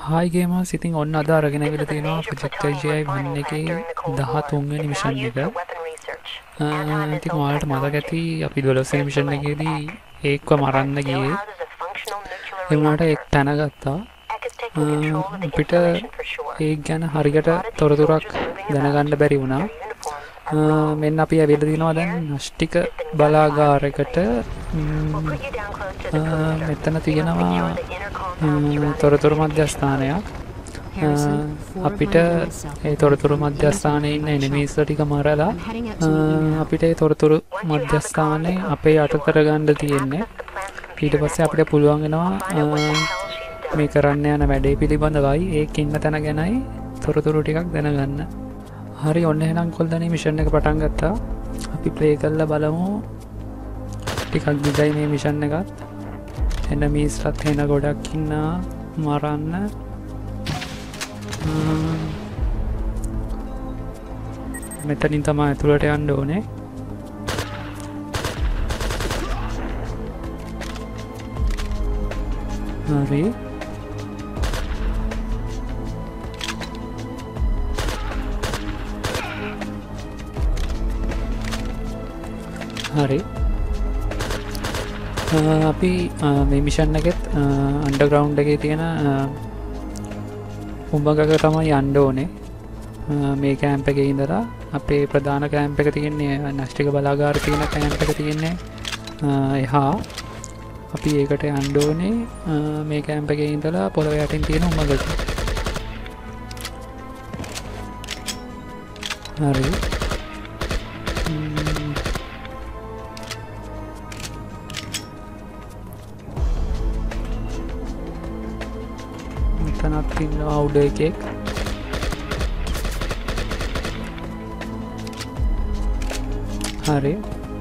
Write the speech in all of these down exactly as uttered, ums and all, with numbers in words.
Hi gamers, ඉතින් ඔන්න අද අරගෙන ඇවිල්ලා තියෙනවා project I G I one එකේ දහතුන් වෙනි මිෂන් එක. ඉතින් ඔයාලට මතක ඇති අපි දොළොස් වෙනි මිෂන් එකේදී ඒක්ව මරන්න ගියේ. ඒ වුණාට ඒක තැන ගත්තා. අපිට ඒක ගැන හරියට තොරතුරක් දැනගන්න බැරි වුණා. මෙන්න අපි ඇවිල්ලා තිනවා දැන් නෂ්ටික බලාගාරයකට. මෙතන තියෙනවා තොරතුරු මධ්‍යස්ථානයක්. අපිට ඒ තොරතුරු මධ්‍යස්ථානයේ ඉන්න එනිමීස්ලා ටික මරලා අපිට ඒ තොරතුරු මධ්‍යස්ථානයේ අපේ යටතට ගන්න තියෙන්නේ. ඊට පස්සේ අපිට පුළුවන් වෙනවා මේ කරන්න යන වැඩේ පිළිබඳවයි ඒක ඉන්න තැන ගැනයි තොරතුරු ටිකක් දැනගන්න. හරි ඔන්න එහෙනම් කොල්දනේ මිෂන් එක පටන් ගත්තා. අපි ප්ලේ කරලා බලමු ටිකක් දිගයි මේ මිෂන් එකත්. එනමීස්ලත් එන ගොඩක් ඉන්නා මරන්න. මෙතනින් තමයි ඇතුළට යන්න ඕනේ. හරි හරි අපි මේ මිෂන් එකෙත් අන්ඩර්ග්‍රවුන්ඩ් එකේ තියෙන උඹගක තමයි යන්න ඕනේ. මේ කැම්ප් එකේ ඉඳලා අපේ ප්‍රධාන කැම්ප් එක තියෙන්නේ නෂ්ටික බලාගාර තියෙන කැම්ප් එක තියෙන්නේ එහා. අපි ඒකට යන්න ඕනේ මේ කැම්ප් එකේ ඉඳලා පොළොව යටින් තියෙන උඹගක. හරි තනත් ඉන්නවා උඩ එකෙක්. හරි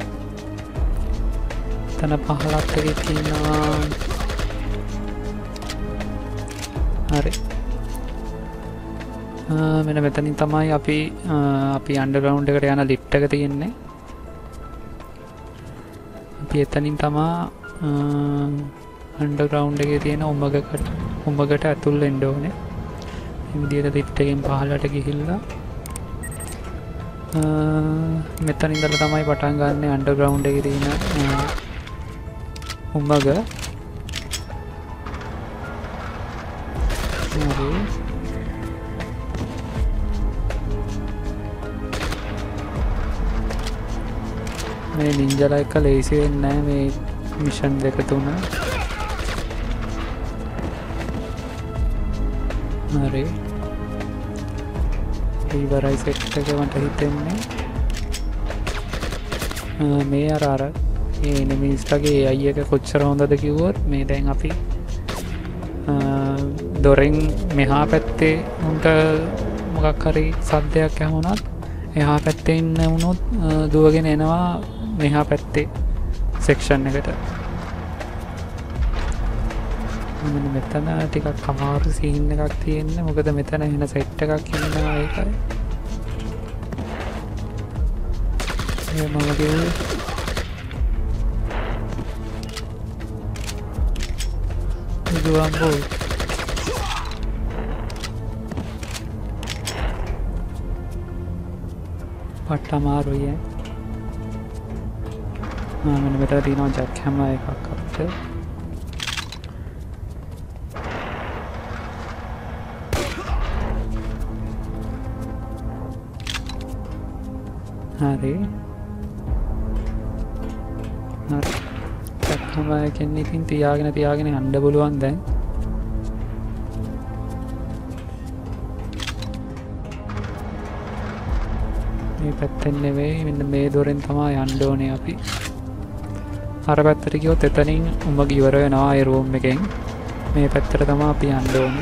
තන පහලත් එකෙක් ඉන්නවා. හරි මෙන්න මෙතනින් තමයි අපි අපි අන්ඩර්ග්‍රවුන්ඩ් එකට යන ලිෆ්ට් එක තියෙන්නේ. අපි එතනින් තමා අන්ඩර්ග්‍රවුන්ඩ් එකේ තියෙන උඹගකට උඹගට ඇතුල් වෙන්න ඕනේ. මේ විදිහට ලිෆ්ට් එකෙන් පහළට ගිහිල්ලා මෙතන ඉඳලා තමයි පටන් ගන්න අන්ඩර්ග්‍රවුන්ඩ් එකේ තියෙන උඹග. හරි මේ නින්ජලා එක ලේසි වෙන්නේ නැහැ මේ මිෂන් දෙක තුන. හරි ඉවරයි සෙට් එක මට හිතෙන්නේ. මේ අර අර මේ එනිමීස්ලගේ A I එක කොච්චර හොඳද කිව්වොත් මේ දැන් අපි දොරෙන් මෙහා පැත්තේ උන්ට මොකක් හරි සද්දයක් ඇහුණත් එහා පැත්තේ ඉන්න වුණොත් දුවගෙන එනවා මෙහා පැත්තේ සෙක්ෂන් එකට. මෙතන ටිකක් අමාරු සීන් එකක් තියෙන්නේ මොකද මෙතන එන සෙට් එකක් ඉන්නවා ඒකයි. ඒ මම කිව්වේ ඉදුවම් බෝ පට්ට අමාරුයි. ආ මම මෙතන තියෙනවා ජැක් හැම එකක් අපිට. හරි හරි තමයි කෙනෙක් ඉතින් තියාගෙන තියාගෙන යන්න බලුවන් දැන්. මේ පැත්තෙන් නෙවෙයි මෙන්න මේ දොරෙන් තමයි යන්න ඕනේ අපි. අර පැත්තට ගියොත් එතනින් උඹ ඉවර වෙනවා ඒ රූම් එකෙන්. මේ පැත්තට තමයි අපි යන්න ඕනේ.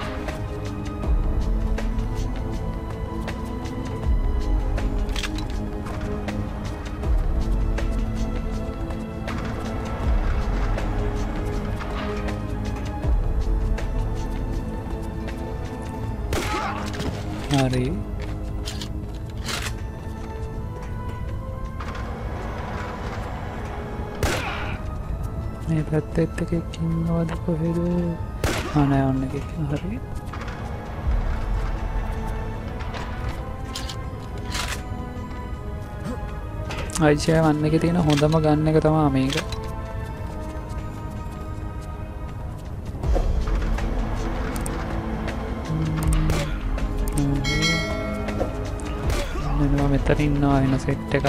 හරි මේ පැත්තෙත් එකෙක් ඉන්නවද කොහෙද? ආ නෑ ඔන්න එකේ හරි I G I one එකේ තියෙන හොඳම ගන්න එක තමයි මේක මෙන්න මෙතන ඉන්නවා වෙන සෙට් එකක්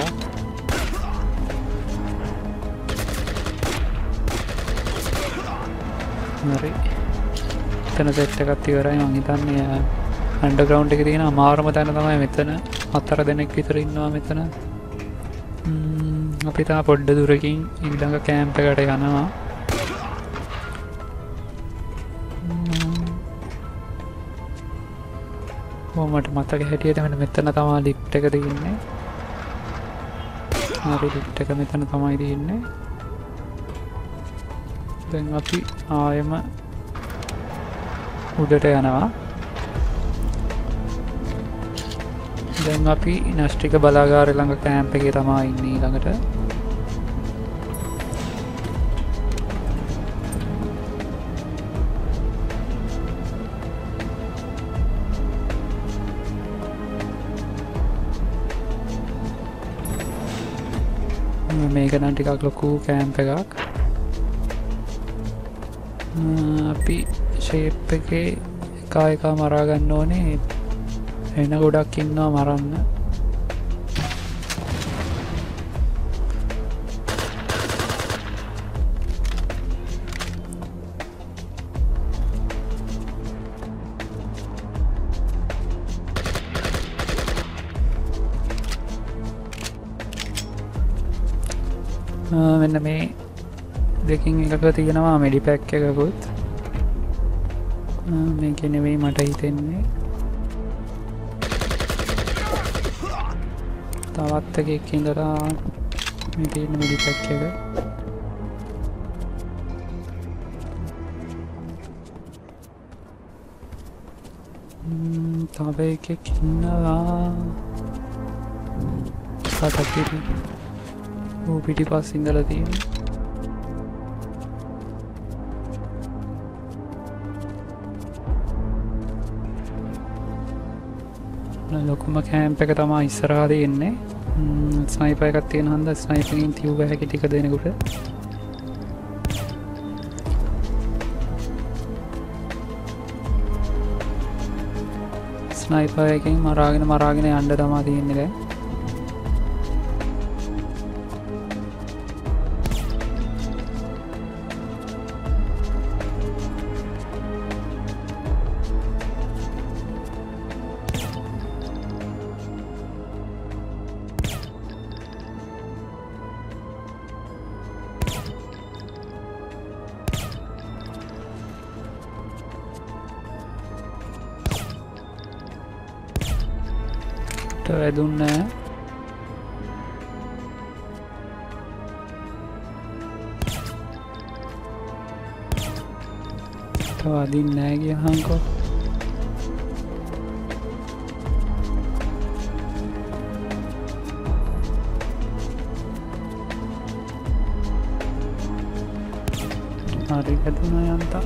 හරි එතන සෙට් එකක් ඉවරයි මං හිතන්නේ අන්ඩර්ග්‍රවුන්ඩ් එකේ තියෙන අමාරුම තැන තමයි මෙතන හතර දෙනෙක් විතර ඉන්නවා මෙතන අපි තා පොඩ්ඩ දුරකින් ඊළඟ කැම්ප් එකට යනවා මට මතක හැටියට මෙන්න මෙතන තමයි ලිෆ්ට් එක තියෙන්නේ හරි ලිෆ්ට් එක මෙතන තමයි තියෙන්නේ දැන් අපි ආයෙම උඩට යනවා දැන් අපි නාස්ටික බලාගාරය ළඟ කැම්ප් එකේ තමයි ඉන්නේ ඊළඟට මේක නම් ටිකක් ලොකු කැම්ප් එකක් අපි ෂේප් එකේ එක එක මරා ගන්න ඕනේ එන ගොඩක් ඉන්නවා මරන්න මෙන්න මේ දෙකින් එකක තියෙනවා මෙඩි පැක් එකකුත් මේක නෙවෙයි මට හිතෙන්නේ තවත් එකක් ඉඳලා මේ තියෙන මෙඩි පැක් එක තව එකක් ඉන්නවා කටකිරි ඌ පිටිපස්ස ඉඳලා තියෙනවා ලොකුම කැම්ප් එක තමයි ඉස්සරහා තියෙන්නේ ස්නයිපර් එකක් තියෙන හන්ද ස්නයිපරින් තියුව හැකි ටික දෙනකොට ස්නයිපර් එකෙන් මරාගෙන මරාගෙන යන්න තමයි තියෙන්නේ දැන් වැදුන්නේ තව අදින්නේ නැහැ ගියහන්කෝ හරි වැදුනා යන්තා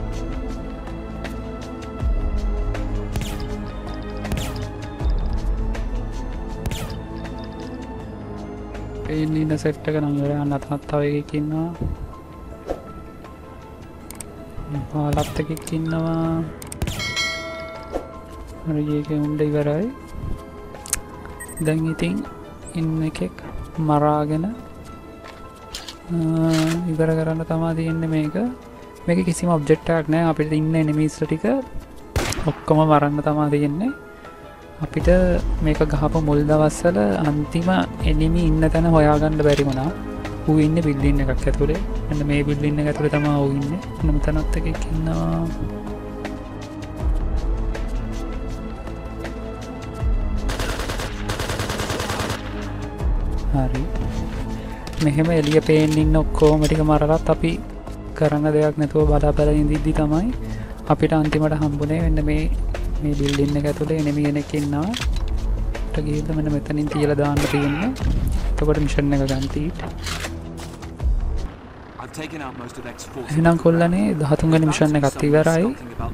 ඉන්න සෙට් එක නම් ඉවරයි අන්න තවත් තව එකක් ඉන්නවා පාලත් එකක් ඉන්නවා හරි ඒකේ උණ්ඩ ඉවරයි දැන් ඉතින් ඉන්න එකෙක් මරාගෙන ඉවර කරන්න තමයි තියෙන්නේ මේක මේක කිසිම ඔබ්ජෙක්ට් එකක් නැහැ අපිට ඉන්න එනිමීස් ටික ඔක්කොම මරන්න තමයි තියෙන්නේ අපිට මේක ගහපු මුල් දවස්වල අන්තිම එනිමි ඉන්න තැන හොයාගන්න බැරි වුණා. ඌ ඉන්නේ බිල්ඩින් එකක් ඇතුලේ. මෙන්න මේ බිල්ඩින් එක ඇතුලේ තමයි ඌ ඉන්නේ. මෙන්න මෙතනත් එකෙක් ඉන්නවා. හරි. මෙහෙම එළිය පේන්න ඉන්න ඔක්කොම ටික මරලත් අපි කරන්න දෙයක් නැතුව බලා බලා ඉඳිද්දි තමයි අපිට අන්තිමට හම්බුනේ වෙන්න මේ මේ බිල්ඩින් එක ඇතුලේ එනිමි කෙනෙක් ඉන්නවා. ඊට ගිහිල්ලා මෙන්න මෙතනින් තියලා දාන්න තියෙන්නේ. එතකොට මිෂන් එක ගන්න තීට. එහෙනම් කොල්ලනේ දහතුන් වෙනි මිෂන් එකත් ඉවරයි.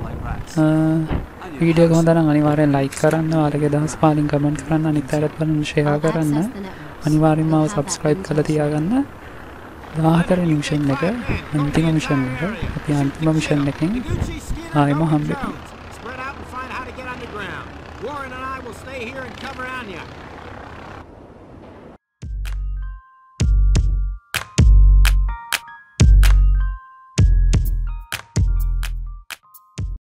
වීඩියෝ එක හොඳ නම් අනිවාර්යෙන් ලයික් කරන්න, ඔයාලගේ අදහස් පාලින් කමෙන්ට් කරන්න, අනිත් අයටත් බලන්න ෂෙයා කරන්න. අනිවාර්යෙන්ම මාව සබ්ස්ක්‍රයිබ් කරලා තියාගන්න. දහහතර වෙනි මිෂන් එක අන්තිම මිෂන් එක. අපි අන්තිම මිෂන් එකෙන් ආයෙම හම්බෙමු.